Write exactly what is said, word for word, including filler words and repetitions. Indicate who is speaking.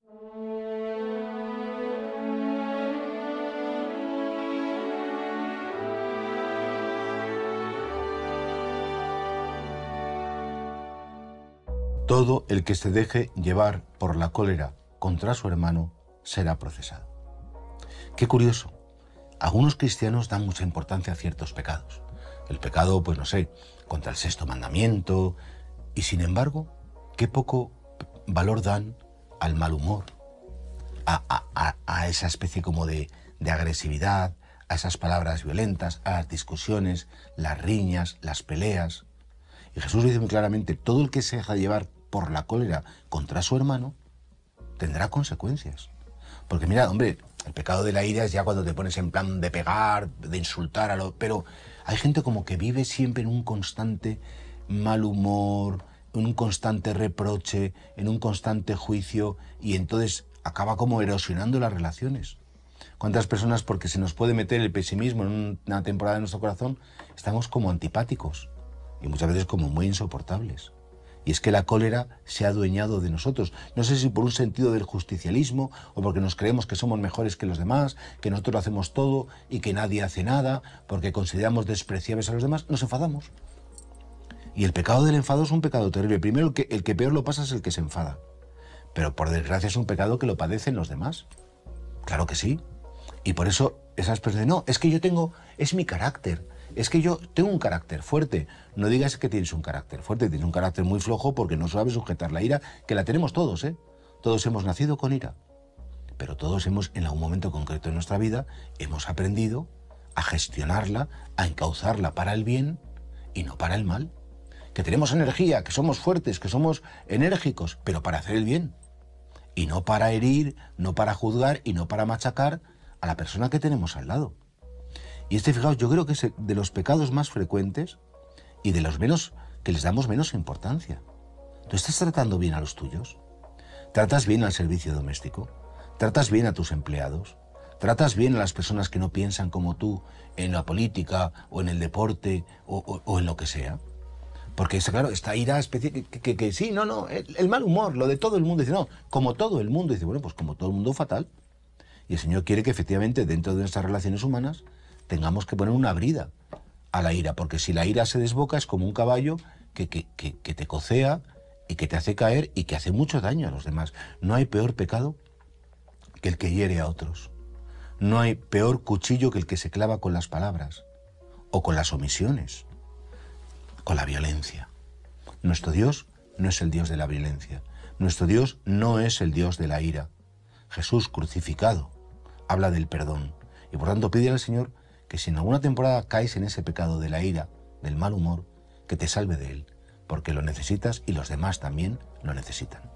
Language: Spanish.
Speaker 1: Todo el que se deje llevar por la cólera contra su hermano será procesado. Qué curioso. Algunos cristianos dan mucha importancia a ciertos pecados. El pecado, pues no sé, contra el sexto mandamiento. Y sin embargo, qué poco valor dan al mal humor, a, a, a, a esa especie como de, de agresividad, a esas palabras violentas, a las discusiones, las riñas, las peleas. Y Jesús dice muy claramente, todo el que se deja llevar por la cólera contra su hermano tendrá consecuencias. Porque mira, hombre, el pecado de la ira es ya cuando te pones en plan de pegar, de insultar a lo... Pero hay gente como que vive siempre en un constante mal humor, en un constante reproche, en un constante juicio, y entonces acaba como erosionando las relaciones. ¿Cuántas personas, porque se nos puede meter el pesimismo en una temporada de nuestro corazón, estamos como antipáticos y muchas veces como muy insoportables? Y es que la cólera se ha adueñado de nosotros. No sé si por un sentido del justicialismo o porque nos creemos que somos mejores que los demás, que nosotros lo hacemos todo y que nadie hace nada, porque consideramos despreciables a los demás, nos enfadamos. Y el pecado del enfado es un pecado terrible. Primero, el que, el que peor lo pasa es el que se enfada. Pero por desgracia es un pecado que lo padecen los demás. Claro que sí. Y por eso esas personas dicen, no, es que yo tengo, es mi carácter. Es que yo tengo un carácter fuerte. No digas que tienes un carácter fuerte, tienes un carácter muy flojo porque no sabes sujetar la ira, que la tenemos todos, ¿eh? Todos hemos nacido con ira. Pero todos hemos, en algún momento concreto de nuestra vida, hemos aprendido a gestionarla, a encauzarla para el bien y no para el mal. Que tenemos energía, que somos fuertes, que somos enérgicos, pero para hacer el bien. Y no para herir, no para juzgar y no para machacar a la persona que tenemos al lado. Y este, fijaos, yo creo que es de los pecados más frecuentes y de los menos, que les damos menos importancia. ¿Tú estás tratando bien a los tuyos? ¿Tratas bien al servicio doméstico? ¿Tratas bien a tus empleados? ¿Tratas bien a las personas que no piensan como tú en la política o en el deporte o, o, o en lo que sea? Porque, claro, esta ira especie que, que, que, que sí, no, no, el, el mal humor, lo de todo el mundo, dice, no, como todo el mundo, dice, bueno, pues como todo el mundo fatal. Y el Señor quiere que efectivamente dentro de nuestras relaciones humanas tengamos que poner una brida a la ira, porque si la ira se desboca es como un caballo que, que, que, que te cocea y que te hace caer y que hace mucho daño a los demás. No hay peor pecado que el que hiere a otros. No hay peor cuchillo que el que se clava con las palabras o con las omisiones, con la violencia. Nuestro Dios no es el Dios de la violencia. Nuestro Dios no es el Dios de la ira. Jesús crucificado habla del perdón. Y por tanto pide al Señor que si en alguna temporada caes en ese pecado de la ira, del mal humor, que te salve de él, porque lo necesitas y los demás también lo necesitan.